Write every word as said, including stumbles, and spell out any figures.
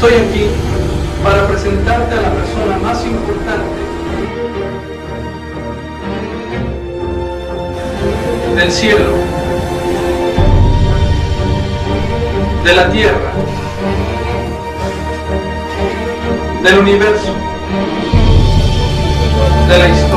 Estoy aquí para presentarte a la persona más importante del cielo, de la tierra, del universo, de la historia.